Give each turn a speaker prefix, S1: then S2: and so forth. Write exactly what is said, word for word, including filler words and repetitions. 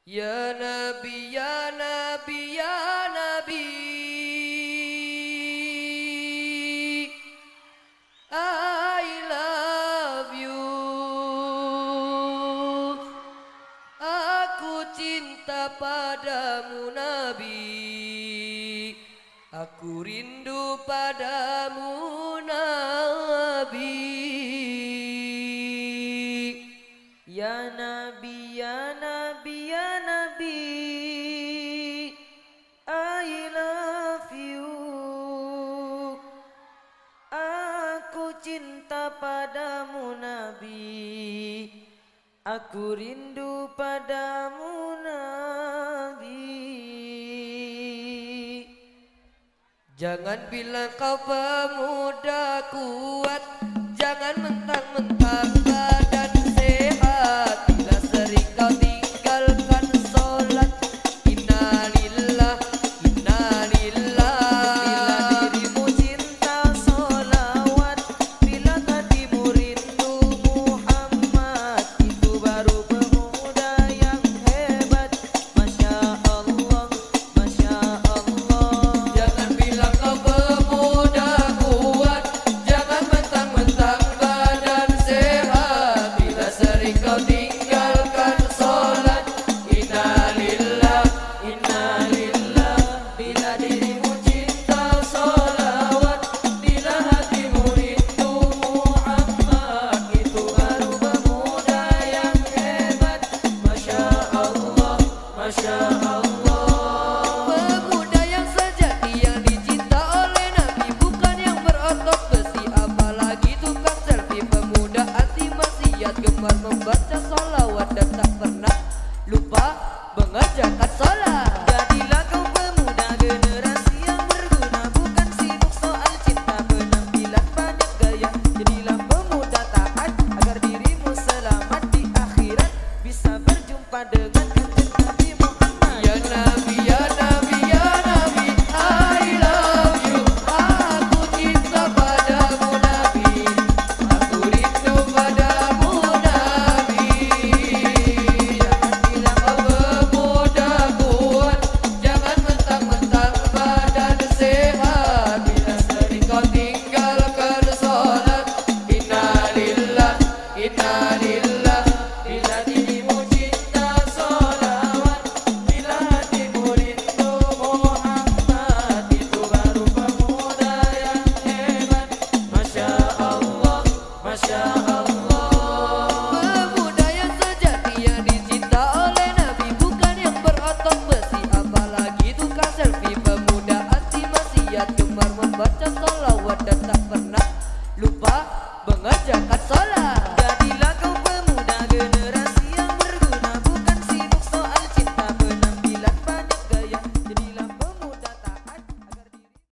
S1: Ya Nabi, ya Nabi, ya Nabi, I love you. Aku cinta padamu Nabi, aku rindu padamu Nabi.
S2: Ya Nabi, ya Nabi, ya Nabi, I love you. Aku cinta padamu Nabi, aku rindu padamu Nabi.
S1: Jangan bilang kau pemuda kuat, jangan mentang-mentang badan sehat. Bila sering kau tinggalkan sholat, innalillah, innalillah.
S2: Bila dirimu cinta sholawat, bila hatimu rindu Muhammad, itu baru pemuda yang hebat. Masya Allah, Masya Allah.
S1: Jangan bilang kau pemuda kuat, jangan mentang-mentang badan sehat. Bila sering kau tinggalkan sholat, innalillah, innalillah.
S2: Bila dirimu cinta sholawat, bila hatimu rindu Muhammad, itu baru pemuda yang hebat. Masya Allah, Masya Allah.
S1: Pemuda yang sejati yang dicinta oleh Nabi, bukan yang berotot besi apalagi tukang selfie. Pemuda anti maksiat, gemar membaca sholawat dan tak pernah lupa mengerjakan sholat.
S2: Jadilah kau pemuda generasi yang berguna, bukan sibuk soal cinta penampilan banyak gaya. Jadilah pemuda taat agar dirimu selamat di akhirat, bisa berjumpa dengan kanjeng Nabi Muhammad.
S1: Ya Nabi, ya Nabi, ya Nabi, I love you. Aku cinta padamu Nabi, aku rindu padamu Nabi. Jangan bilang kau pemuda kuat, jangan mentang-mentang badan sehat. Bila sering kau tinggalkan sholat, innalillah, innalillah.
S2: Bila dirimu cinta sholawat, bila hatimu rindu Muhammad, itu baru pemuda yang hebat. Masya Allah, Masya Allah.
S1: Pemuda yang sejati yang dicinta oleh Nabi, bukan yang berotot besi apalagi tukang selfie. Pemuda anti maksiat, gemar membaca sholawat dan tak pernah lupa mengajar